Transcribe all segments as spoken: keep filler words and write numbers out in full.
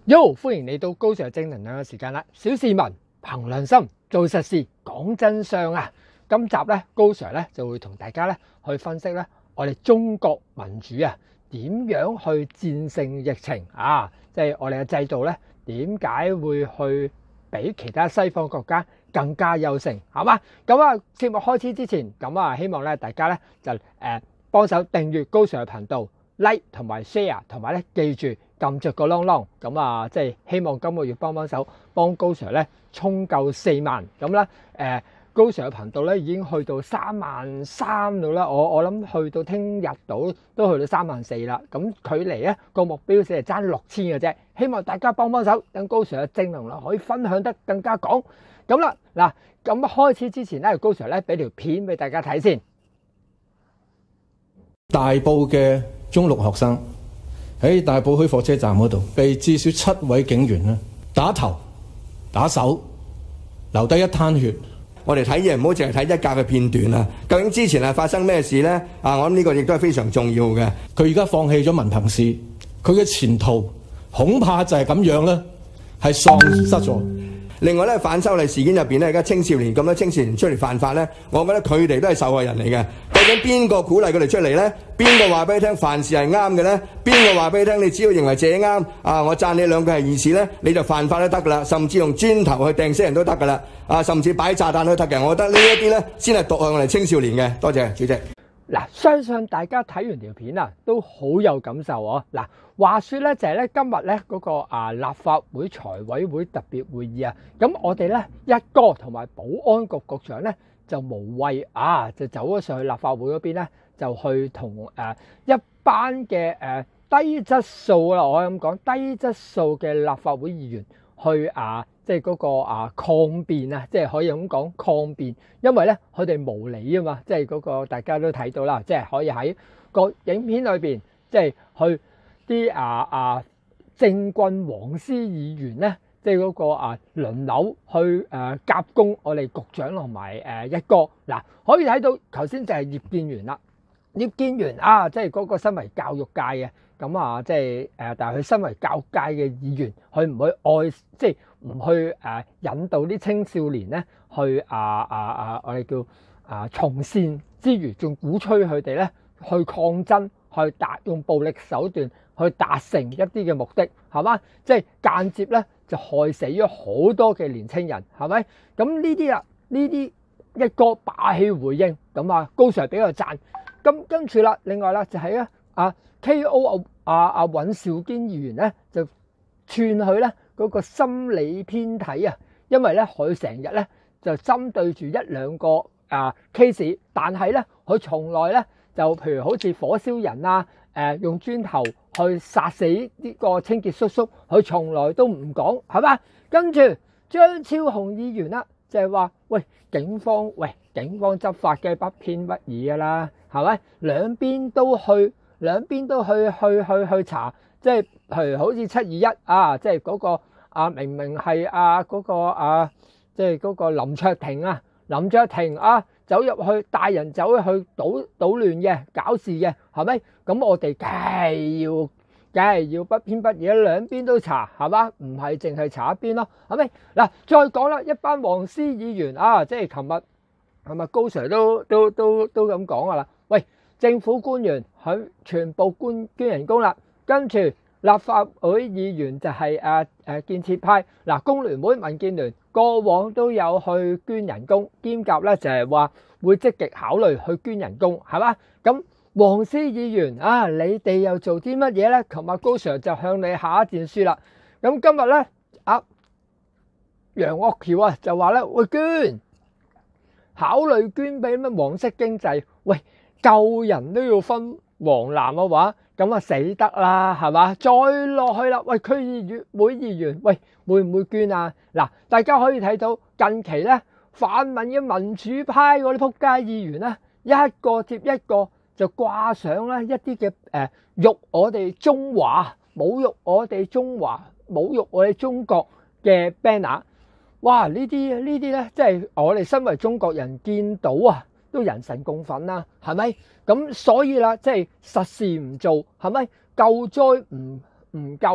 Yo， 歡迎嚟到高 Sir 正能量嘅時間啦！小市民憑良心做實事，講真相啊！今集咧，高 Sir 咧就會同大家咧去分析咧，我哋中國民主啊點樣去戰勝疫情啊！即係我哋嘅制度咧，點解會去比其他西方國家更加優勝？係嘛？咁啊，節目開始之前，咁啊，希望咧大家咧就誒幫手訂閱高 Sir 嘅頻道 ，like 同埋 share， 同埋咧記住。撳着個啷啷咁啊！即係希望今個月幫幫手，幫高 Sir 咧衝夠四萬咁咧。誒，高 Sir 嘅頻道咧已經去到三萬三度啦。我我諗去到聽日到都去到三萬四啦。咁距離咧個目標只係爭六千嘅啫。希望大家幫幫手，等高 Sir 嘅正能量可以分享得更加廣。咁啦，嗱咁開始之前咧，高 Sir 咧俾條片俾大家睇先。 大埔嘅中六學生。喺大埔墟火車站嗰度，被至少七位警員咧打頭、打手，留低一灘血。 我哋睇嘢唔好淨係睇一格嘅片段啊！究竟之前係發生咩事呢？啊，我諗呢個亦都係非常重要嘅。 佢而家放棄咗文憑試，佢嘅前途恐怕就係咁樣啦，係喪失咗。 另外咧，反修例事件入邊咧，而家青少年咁多青少年出嚟犯法咧，我覺得佢哋都係受害人嚟嘅。究竟邊個鼓勵佢哋出嚟咧？邊個話俾你聽凡事係啱嘅咧？邊個話俾你聽你只要認為自己啱啊，我讚你兩句係義士咧，你就犯法都得噶啦，甚至用磚頭去掟死人都得噶啦，啊，甚至擺炸彈都得嘅。我覺得呢一啲咧先係毒害我哋青少年嘅。多謝主席。 嗱，相信大家睇完條片啊，都好有感受哦。嗱，話說咧就係咧今日咧嗰個啊立法會財委會特別會議啊，咁我哋咧一哥同埋保安局局長咧就無謂啊，就走咗上去立法會嗰邊咧，就去同誒一班嘅誒低質素啦，我咁講低質素嘅立法會議員去啊。即係嗰個啊抗辯啊，即係可以咁講抗辯，因為咧佢哋無理啊嘛，即係嗰個大家都睇到啦，即係可以喺個影片裏邊，即係去啲啊啊政棍黃絲議員咧，即係嗰個啊輪流去誒夾攻我哋局長同埋誒一哥。嗱，可以睇到頭先就係葉建源啦，葉建源啊，即係嗰個身為教育界嘅。咁啊，即係誒，但係佢身為教育界嘅議員，佢唔去愛，即係唔去誒引導啲青少年咧去啊啊啊，我哋叫啊從善之餘，仲鼓吹佢哋咧去抗爭，去達用暴力手段去達成一啲嘅目的，係嘛？即係間接咧就害死咗好多嘅年青人，係咪？咁呢啲啊，呢啲一個霸氣回應，咁啊高 Sir 俾個讚。咁跟住啦，另外啦就係咧啊。K O 啊啊尹兆堅議員咧就串佢咧嗰個心理偏體啊，因為咧佢成日咧就針對住一兩個啊 case， 但係咧佢從來咧就譬如好似火燒人啊，誒用磚頭去殺死呢個清潔叔叔，佢從來都唔講，係嘛？跟住張超雄議員啦，就係話喂警方喂警方執法嘅不偏不倚噶啦，係咪？兩邊都去。兩邊都去去去去查，即係譬如好似七二一啊，即係嗰個啊明明係啊嗰個啊，即係嗰個林卓廷啊，林卓廷啊走入去帶人走入去搗搗亂嘅搞事嘅，係咪？咁我哋梗係要梗係要不偏不倚，兩邊都查，係嘛？唔係淨係查一邊咯，係咪？嗱，再講啦，一班黃絲議員啊，即係琴日係咪高 Sir 都都都都咁講噶啦？喂！政府官員佢全部捐捐人工啦，跟住立法會議員就係誒誒建設派嗱，工聯會、民建聯過往都有去捐人工，兼夾咧就係話會積極考慮去捐人工，係嘛？咁黃絲議員啊，你哋又做啲乜嘢咧？琴日高 Sir 就向你下一戰書啦。咁今日咧，啊楊岳橋啊就話咧會捐，考慮捐俾咩黃色經濟，喂。救人都要分黃藍嘅話，咁啊死得啦，係嘛？再落去啦，喂區議會議員，喂會唔會捐啊？嗱，大家可以睇到近期咧，泛民嘅民主派嗰啲仆街議員咧，一個接一個就掛上咧一啲嘅誒辱我哋中華、侮辱我哋中華、侮辱我哋中國嘅 banner。哇！呢啲呢啲咧，即係我哋身為中國人見到啊！都人神共憤啦，係咪？咁所以啦，即係實事唔做，係咪？救災唔唔救，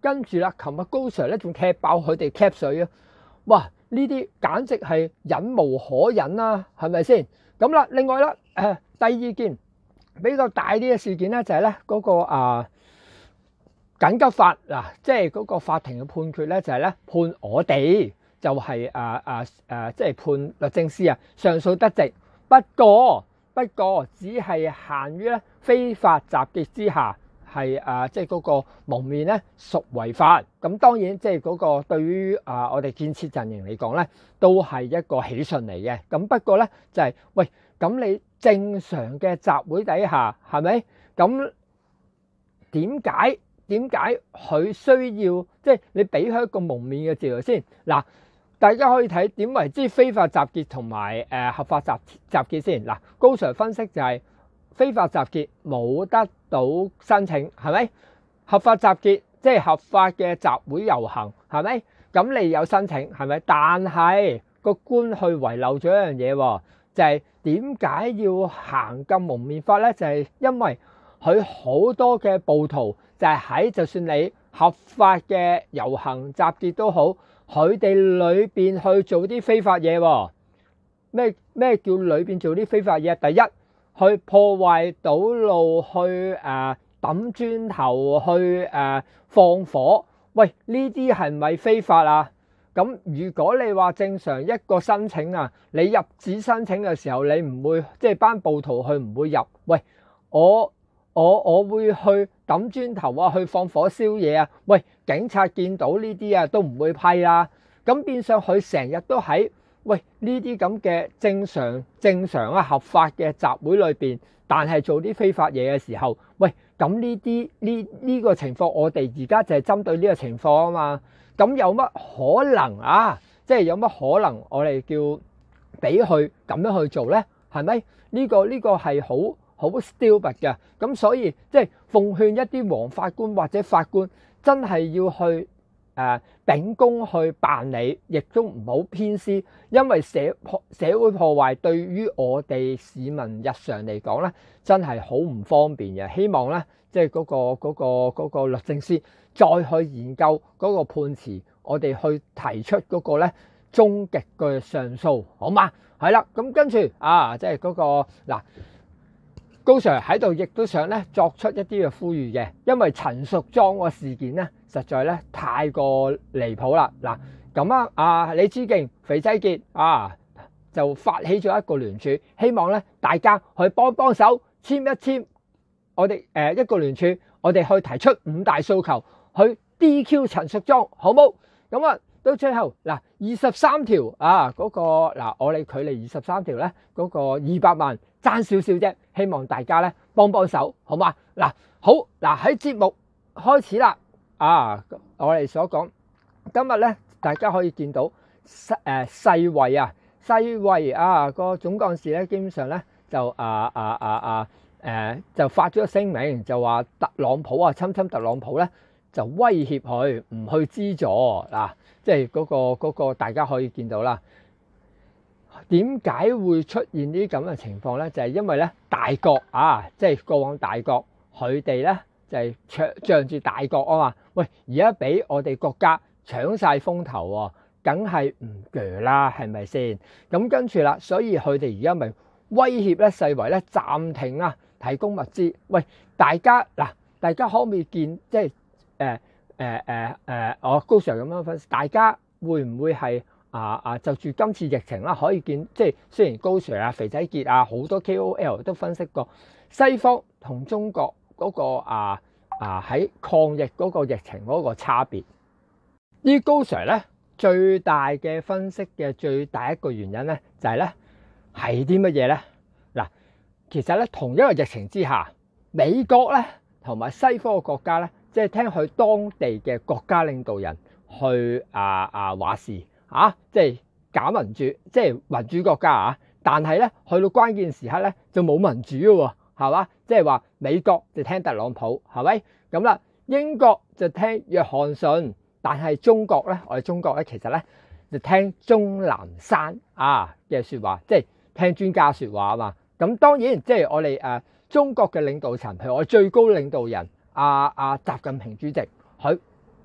跟住啦，琴日高 Sir 咧仲踢爆佢哋 cap 水啊！哇！呢啲簡直係忍無可忍啦，係咪先？咁啦，另外啦，誒第二件比較大啲嘅事件咧，就係咧嗰個啊緊急法嗱，即係嗰個法庭嘅判決咧，就係咧判我哋就係啊啊誒，即係判律政司啊上訴得直，不過不過只係限於咧非法集結之下。係啊，即係嗰個蒙面咧屬違法，咁當然即係嗰個對於啊我哋建設陣營嚟講咧，都係一個喜訊嚟嘅。咁不過咧就係、是、喂，咁你正常嘅集會底下係咪？咁點解點解佢需要即係、就是、你俾佢一個蒙面嘅自由先？嗱，大家可以睇點為之非法集結同埋誒合法集集結先。嗱，高 Sir 分析就係、是。非法集結冇得到申請，係咪？合法集結即係合法嘅集會遊行，係咪？咁你有申請，係咪？但係個官去遺漏咗一樣嘢，就係點解要行咁蒙面法咧？就係因為佢好多嘅暴徒就係喺就算你合法嘅遊行集結都好，佢哋裏邊去做啲非法嘢。咩咩叫裏邊做啲非法嘢？第一，去破壞堵路，去誒抌磚頭，去誒放火，喂，呢啲係咪非法啊？咁如果你話正常一個申請啊，你入紙申請嘅時候，你唔會即係班暴徒去唔會入，喂，我我我會去抌磚頭啊，去放火燒嘢啊，喂，警察見到呢啲啊都唔會批啦。咁變相佢成日都喺喂呢啲咁嘅正常正常啊合法嘅集會裏邊，但係做啲非法嘢嘅時候，喂，咁呢啲呢呢個情況，我哋而家就係針對呢個情況啊嘛。咁有乜可能啊？即係有乜可能我哋叫俾佢咁樣去做呢？係咪？呢個呢個係好好 stupid 嘅。咁所以即係奉勸一啲黃法官或者法官，真係要去誒秉公去辦理，亦都唔好偏私，因為社社會破壞對於我哋市民日常嚟講咧，真係好唔方便嘅。希望咧，即係嗰個嗰個嗰個律政司再去研究嗰個判詞，我哋去提出嗰個咧終極嘅上訴，好嗎？係啦，咁跟住啊，即係嗰個嗱。高 Sir 喺度亦都想咧作出一啲嘅呼籲嘅，因為陳淑莊個事件咧實在咧太過離譜啦。嗱咁啊，啊李梓敬、肥仔傑啊就發起咗一個聯署，希望咧大家去幫幫手簽一簽我哋誒一個聯署，我哋去提出五大訴求，去 D Q 陳淑莊，好冇？咁啊到最後嗱二十三條啊嗰個嗱我哋距離二十三條咧嗰個二百萬爭少少啫。希望大家咧幫幫手，好嘛？嗱，好嗱喺節目開始啦，啊，我哋所講今日咧，大家可以見到世誒世衛啊，世衛啊個總幹事咧，基本上咧就啊啊啊啊誒就發咗個聲明，就話特朗普啊，侵侵特朗普咧就威脅佢唔去資助嗱，即係嗰個嗰個大家可以見到啦。點解會出現呢啲咁嘅情況呢？就係因為咧大國啊，即係過往大國佢哋咧就係搶仗住大國啊嘛。喂，而家俾我哋國家搶晒風頭喎，梗係唔鋸啦，係咪先？咁跟住啦，所以佢哋而家咪威脅咧世衛咧暫停啊提供物資。喂，大家嗱，大家可唔可以見即係誒誒誒誒？我高 Sir 咁樣分析，大家會唔會係？啊啊！就住今次疫情啦，可以見即係雖然高 Sir 啊、肥仔傑啊好多 K O L 都分析過西方同中國嗰個啊啊喺抗疫嗰個疫情嗰個差別。呢高 Sir 咧最大嘅分析嘅最大一個原因咧就係咧係啲乜嘢咧？嗱，其實咧同一個疫情之下，美國咧同埋西方嘅國家咧，即係聽佢當地嘅國家領導人去啊啊話事。啊，即係假民主，即係民主國家啊！但係咧，去到關鍵時刻咧，就冇民主嘅喎，係嘛？即係話美國就聽特朗普，係咪？咁啦，英國就聽約翰遜，但係中國咧，我哋中國咧，其實咧就聽鍾南山啊嘅説話，即係聽專家説話啊嘛。咁當然，即係我哋誒中國嘅領導層，譬如我最高領導人阿阿習近平主席，佢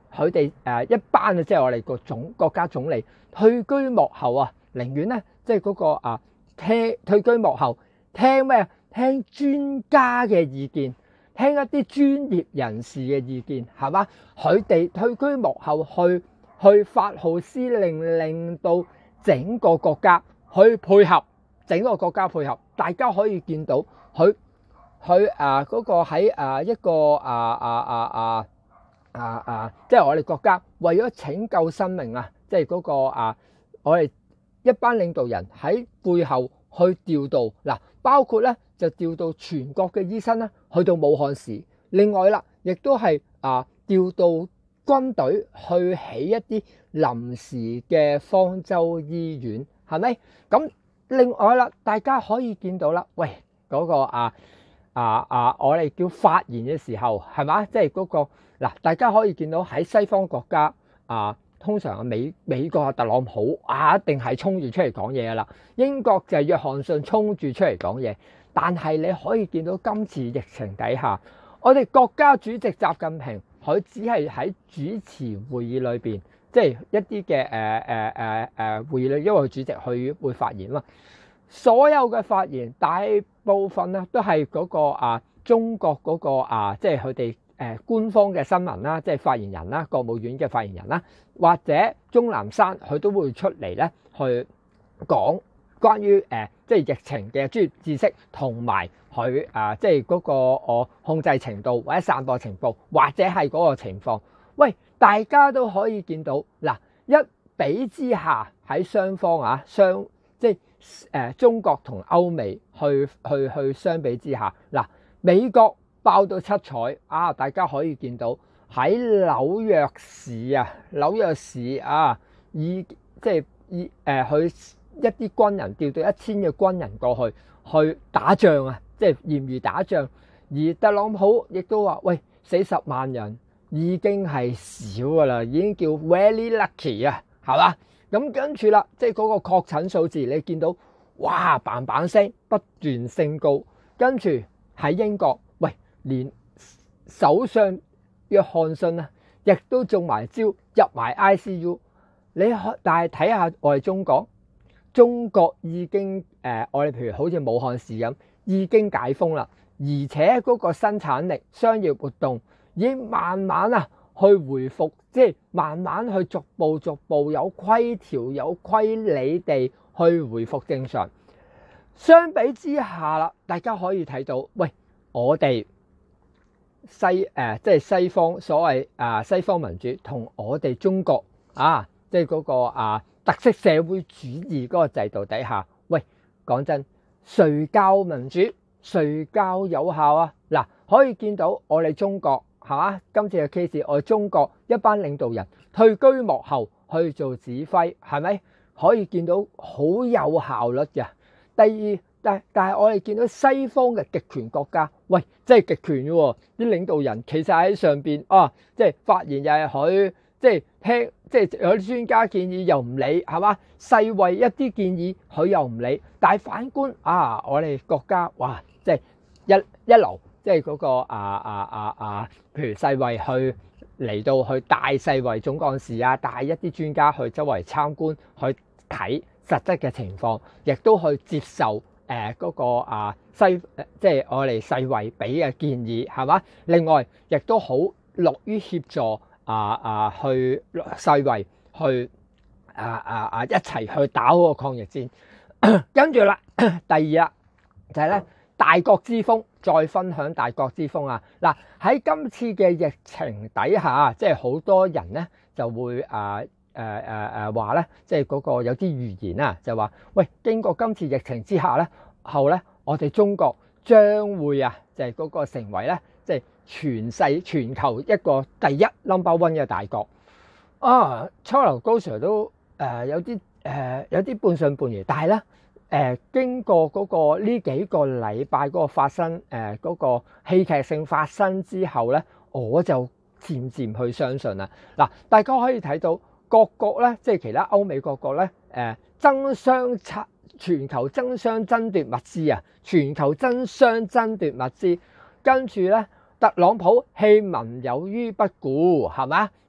佢哋誒一班啊，即係我哋個總國家總理退居幕後啊，寧願咧即係嗰個啊聽退居幕後聽咩？聽專家嘅意見，聽一啲專業人士嘅意見，係嘛？佢哋退居幕後去去發號施令，令到整個國家去配合，整個國家配合，大家可以見到佢佢啊嗰個喺啊一個啊啊啊啊啊啊，即係我哋國家為咗拯救生命啊，即係嗰個啊我哋一班領導人喺背後去調度嗱，包括咧就調到全國嘅醫生咧去到武漢市，另外啦亦都係啊調到軍隊去起一啲臨時嘅方舟醫院，係咪？咁另外啦，大家可以見到啦，喂嗰個啊啊啊，我哋叫發言嘅時候係嘛？即係嗰個嗱，大家可以見到喺西方國家啊，通常美美國特朗普啊一定係衝住出嚟講嘢噶啦，英國就係約翰遜衝住出嚟講嘢，但係你可以見到今次疫情底下，我哋國家主席習近平佢只係喺主持會議裏邊，即係一啲嘅誒誒誒誒會議裏，因為主席佢會發言嘛。所有嘅發言大部分咧都係嗰個啊中國嗰個啊，即係佢哋誒官方嘅新聞啦，即係發言人啦，國務院嘅發言人啦，或者鍾南山佢都會出嚟咧去講關於誒即係疫情嘅專業知識同埋佢啊即係嗰個我控制程度或者散播情報或者係嗰個情況。喂，大家都可以見到嗱，一比之下喺雙方啊相即係誒中國同歐美去去去相比之下，嗱美國爆到七彩啊！大家可以見到喺紐約市啊，紐約市啊，以即係以誒佢一啲軍人調到一千嘅軍人過去去打仗啊，即係嚴如打仗。而特朗普亦都話：喂，死十萬人已經係少噶啦，已經叫 very lucky 啊，係嘛？咁跟住啦，即係嗰個確診數字，你見到哇嘭嘭聲不斷升高，跟住喺英國，喂，連首相約翰遜啊，亦都中埋招入埋 I C U。你但係睇下我哋中國，中國已經誒、呃，我哋譬如好似武漢市咁，已經解封啦，而且嗰個生產力、商業活動已經慢慢啊去回復，即係慢慢去逐步逐步有規條、有規理地去回復正常。相比之下啦，大家可以睇到，喂，我哋西誒、呃、即係西方所謂啊西方民主同我哋中國啊，即係嗰個啊特色社會主義嗰個制度底下，喂，講真，誰教民主，誰教有效啊？嗱，可以見到我哋中國係嘛？今次嘅 case， 我哋中國一班領導人退居幕後去做指揮，係咪可以見到好有效率嘅？第二，但但係我哋見到西方嘅極權國家，喂，真係極權嘅喎，啲領導人其實喺上邊啊，即係發言又係佢，即係聽，即係有啲專家建議又唔理，係嘛？世衛一啲建議佢又唔理，但係反觀啊，我哋國家哇，即係一一流，即係嗰個啊啊啊啊，譬如世衛去嚟到去帶世衛總幹事啊，帶一啲專家去周圍參觀去睇實質嘅情況，亦都去接受誒嗰個啊西，即係我哋世衛俾嘅建議，係嘛？另外亦都好樂於協助啊啊去世衛去啊啊啊一齊去打嗰個抗疫戰。跟住啦，第二啦就係咧大國之風，再分享大國之風啊！嗱，喺今次嘅疫情底下，即係好多人咧就會啊〜誒誒誒話咧，即係嗰個有啲預言啊，就話喂，經過今次疫情之下咧，後咧我哋中國將會啊，就係嗰個成為咧，即係全世全球一個第一 number one 嘅大國啊！初流高 Sir 都誒有啲誒有啲半信半疑，但係咧誒經過嗰個呢幾個禮拜嗰個發生誒嗰個戲劇性發生之後咧，我就漸漸去相信啦。嗱，大家可以睇到。各國咧，即係其他歐美各國咧，誒爭相爭全球爭相爭奪物資啊！全球爭相爭奪物資，跟住咧，特朗普棄民有於不顧，係嘛？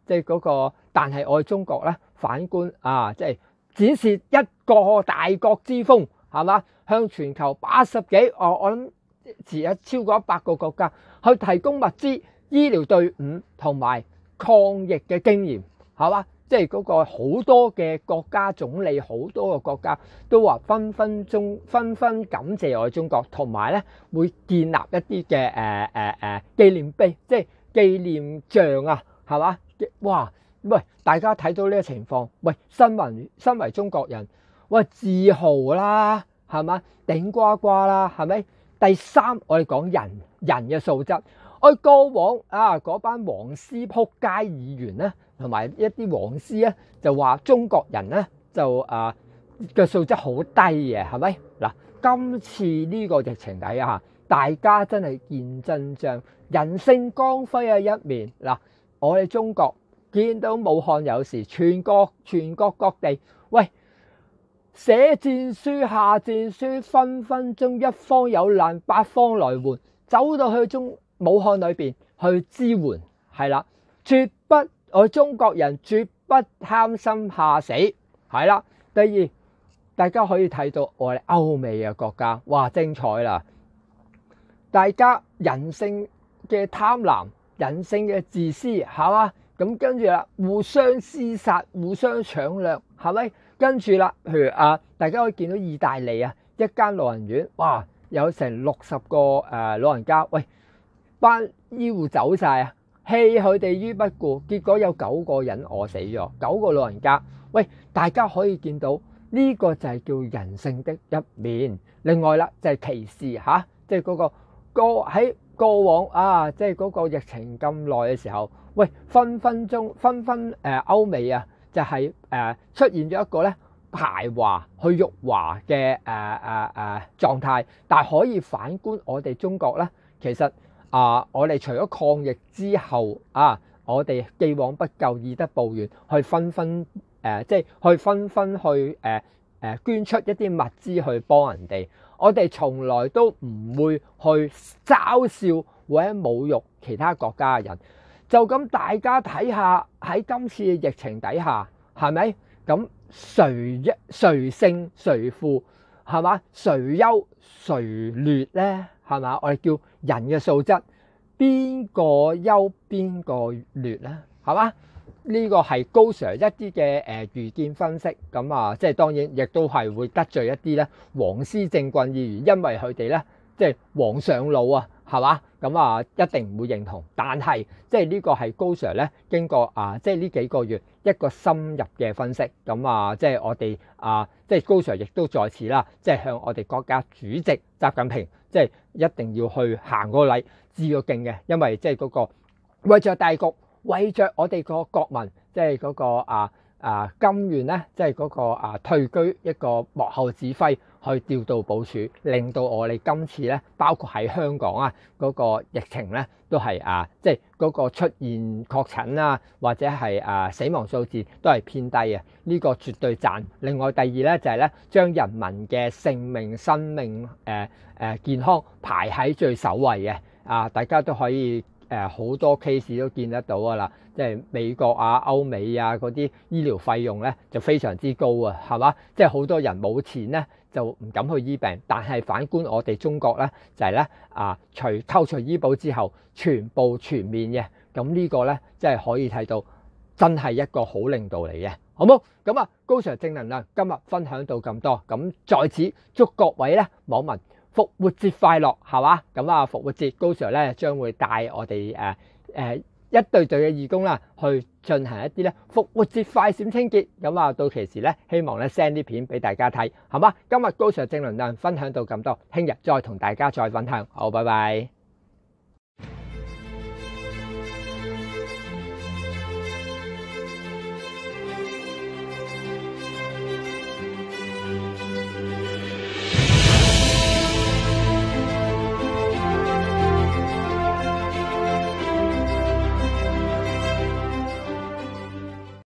即係嗰個，但係我哋中國咧反觀啊，即係展示一個大國之風，係嘛？向全球八十幾，我我諗遲有超過一百個國家去提供物資、醫療隊伍同埋抗疫嘅經驗，係嘛？即係嗰個好多嘅國家總理，好多個國家都話分分鐘紛紛感謝我哋中國，同埋咧會建立一啲嘅誒誒誒紀念碑，即係紀念像啊，係嘛？哇！喂，大家睇到呢個情況，喂，身為身為中國人，喂，自豪啦，係嘛？頂呱呱啦，係咪？第三，我哋講人人嘅素質。我過往啊嗰班黃絲撲街議員咧，同埋一啲黃絲咧，就話中國人咧就啊嘅素質好低嘅，係咪？嗱，今次呢個疫情底下，大家真係見真章，人性光輝嘅一面。嗱，我哋中國見到武漢有事，全國全國各地，喂，寫戰書下戰書，分分鐘一方有難八方來援，走到去中武漢裏邊去支援，係啦，絕不我中國人絕不貪心怕死，係啦。第二，大家可以睇到我哋歐美嘅國家，哇，精彩啦！大家人性嘅貪婪，人性嘅自私，係嘛？咁跟住啦，互相廝殺，互相搶掠，係咪？跟住啦，譬如啊，大家可以見到意大利啊，一間老人院，哇，有成六十個誒老人家，喂，班醫護走晒啊，棄佢哋於不顧，結果有九個人餓死咗，九個老人家，喂，大家可以見到呢個就係叫人性的一面。另外啦，就係歧視嚇，即係嗰個個喺過往啊，即係嗰個疫情咁耐嘅時候，喂，分分鐘分分誒歐美啊，就係誒出現咗一個咧排華去辱華嘅誒誒誒狀態，但係可以反觀我哋中國咧，其實啊，我哋除咗抗疫之後啊，我哋既往不咎，以德報怨，去紛紛誒，即係去紛紛去誒誒捐出一啲物資去幫人哋。我哋從來都唔會去嘲笑或者侮辱其他國家嘅人。就咁大家睇下喺今次嘅疫情底下，係咪？咁誰一誰勝誰負，係嘛？誰優誰劣咧？係嘛？我哋叫人嘅素質，邊個優邊個劣咧？係嘛？呢個係高 Sir 一啲嘅誒預見分析，咁啊，即係當然亦都係會得罪一啲咧黃絲政棍議員，因為佢哋咧即係黃上腦啊，係嘛？咁啊一定唔會認同，但係即係呢個係高 Sir 咧經過啊即係呢幾個月一個深入嘅分析，咁啊即係我哋啊即係高 Sir 亦都在此啦，即係向我哋國家主席習近平即係一定要去行個禮致個敬嘅，因為即係嗰個為著大局。為着我哋個國民，即係嗰個啊啊甘願咧，即係嗰個啊退居一個幕後指揮，去調度部署，令到我哋今次咧，包括喺香港啊嗰個疫情咧，都係啊即係嗰個出現確診啊，或者係啊死亡數字都係偏低啊，呢個絕對讚。另外第二咧就係咧，將人民嘅性命、生命誒誒健康排喺最首位嘅啊，大家都可以。誒好多 case 都見得到㗎啦，即係美國啊、歐美啊嗰啲醫療費用咧就非常之高啊，係嘛？即係好多人冇錢咧就唔敢去醫病，但係反觀我哋中國咧就係咧啊，除扣除醫保之後，全部全面嘅，咁呢個咧即係可以睇到真係一個好領導嚟嘅，好冇？咁啊，高 Sir 正能量今日分享到咁多，咁在此祝各位咧網民復活節快樂，係嘛？咁啊，復活節高 Sir 咧將會帶我哋誒誒一隊隊嘅義工啦，去進行一啲咧復活節快閃清潔。咁啊，到期時咧，希望咧 send 啲片俾大家睇，係嘛？今日高 Sir 正能量分享到咁多，聽日再同大家再分享。好，拜拜。